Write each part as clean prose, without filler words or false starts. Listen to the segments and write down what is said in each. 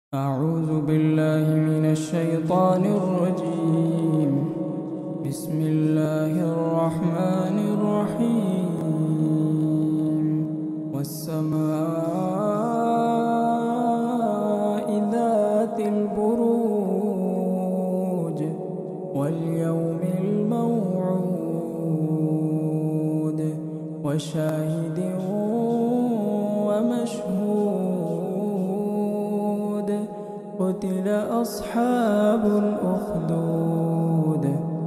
أعوذ بالله من الشيطان الرجيم. بسم الله الرحمن الرحيم. والسماء ذات البروج واليوم الموعود وشاهد ومشهود. قتل أصحاب الأخدود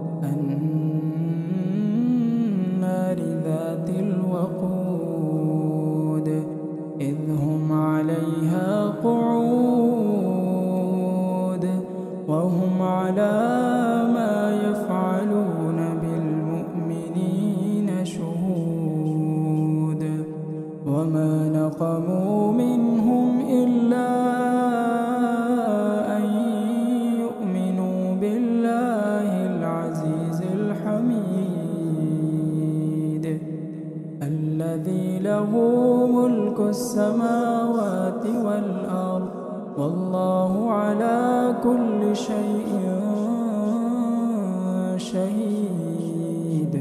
النار ذات الوقود إذ هم عليها قعود وهم على ما يفعلون بالمؤمنين شهود. وما نقموا منهم إلا أن يؤمنوا بالله العزيز الحميد الذي له ملك السماوات والأرض والله على كل شيء شهيد.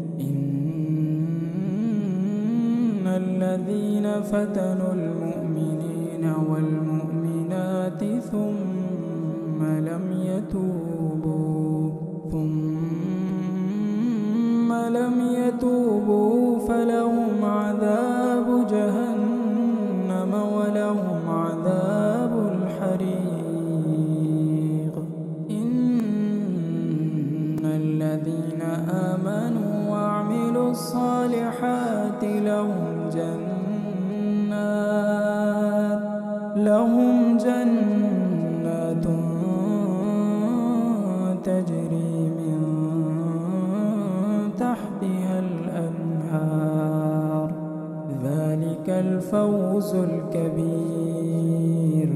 إن الذين فتنوا المؤمنين والمؤمنات ثم لم يتوبوا فلهم عذاب جهنم ولهم عذاب الحريق. إن الذين آمنوا وعملوا الصالحات لهم جنات تجري من تحتها الأنهار ذلك الفوز الكبير.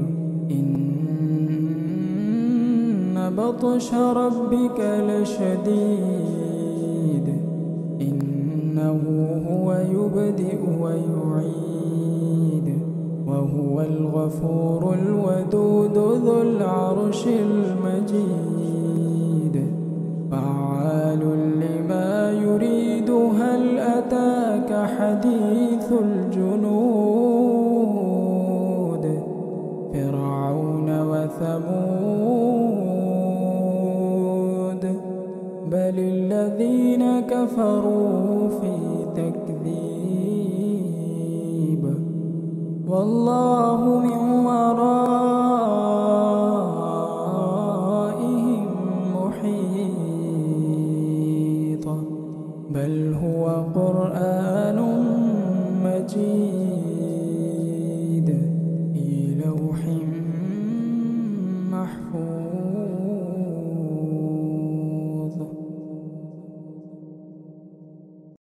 إن بطش ربك لشديد إنه هو يبدئ ويعيد وهو الغفور الودود ذو العرش المجيد فعال لما يريد. هل أتاك حديث الجنود فرعون وثمود بل الذين كفروا في تكذيب والله من ورائهم محيط بل هو قرآن مجيد.